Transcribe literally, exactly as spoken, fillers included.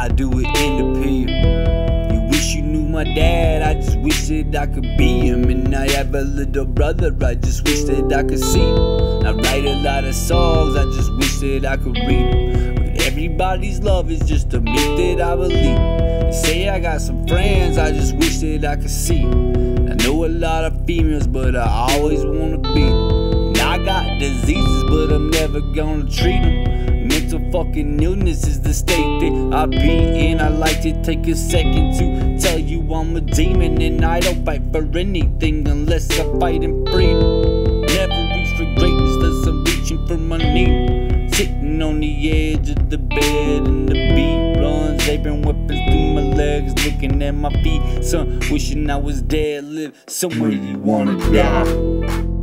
I do it in the P M. You wish you knew my dad, I just wish that I could be him. And I have a little brother, I just wish that I could see him. I write a lot of songs, I just wish that I could read them. But everybody's love is just a myth that I believe. They say I got some friends, I just wish that I could see them. I know a lot of females, but I always wanna be them. And I got diseases, but I'm never gonna treat them. Mental fucking illness is the state that I be in. I like to take a second to tell you I'm a demon, and I don't fight for anything unless I fight in freedom. Never reach for greatness unless I'm reaching for my need. Sitting on the edge of the bed and the beat runs, apron weapons through my legs, looking at my feet. Son, wishing I was dead, live somewhere you wanna die.